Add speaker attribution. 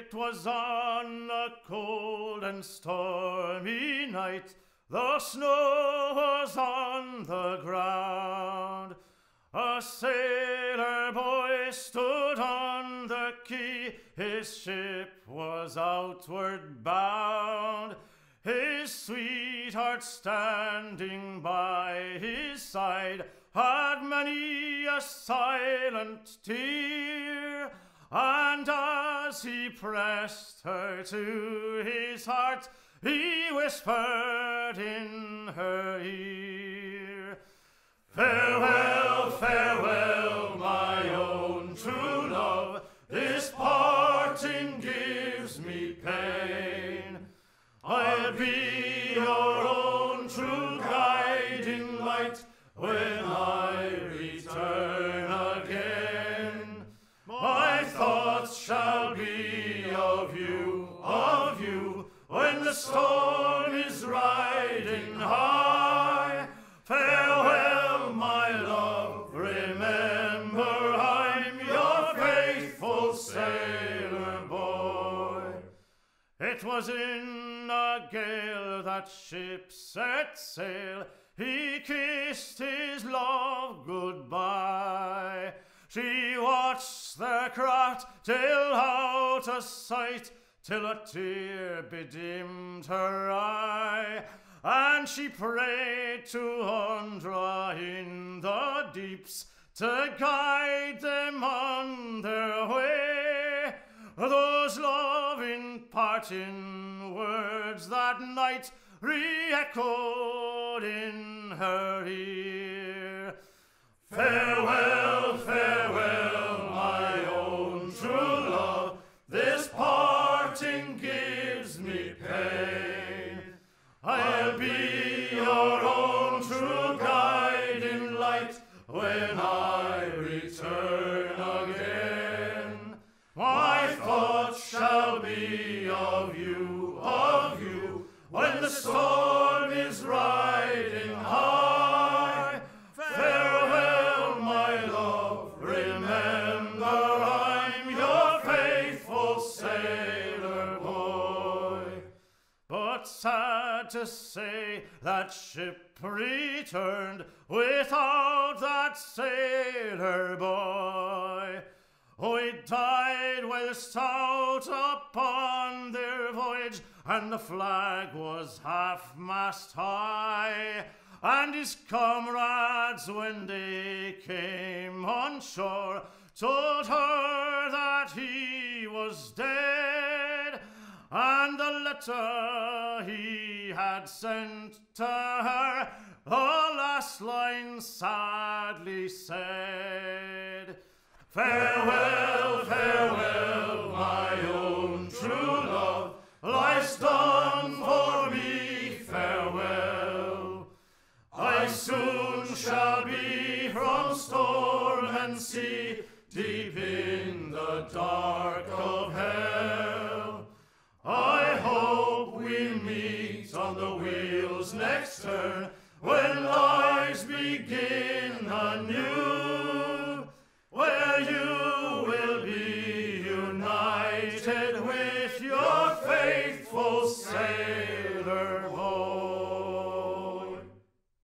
Speaker 1: It was on a cold and stormy night, the snow was on the ground. A sailor boy stood on the quay, his ship was outward bound. His sweetheart standing by his side had many a silent tear, and as he pressed her to his heart, he whispered in her ear, "Farewell, farewell, my own true love, this parting gives me pain. I'll be your own true guiding light when I return again. My thoughts shall be of you, when the storm is riding high. Farewell, my love, remember I'm your faithful sailor boy." It was in a gale that ship set sail, he kissed his love goodbye. She watched their craft till out of sight, till a tear bedimmed her eye, and she prayed to Undra in the deeps to guide them on their way. Those loving parting words that night re-echoed in her ear, "Farewell, farewell, my own true love, this parting gives me pain. I'll be your own true guiding light when I return again. My thoughts shall be of you, when the storm is riding high. Farewell, my love, remember I'm your faithful sailor boy." But sad to say, that ship returned without that sailor boy. He died whilst out upon their voyage, and the flag was half-mast high. And his comrades, when they came on shore, told her that he was dead, and the letter he had sent to her, the last line sadly said, "Farewell, farewell, my own true love, life's done for me, farewell. I soon shall be from storm and sea, deep in the dark of hell. I hope we'll meet on the wheel's next turn, when lives begin anew.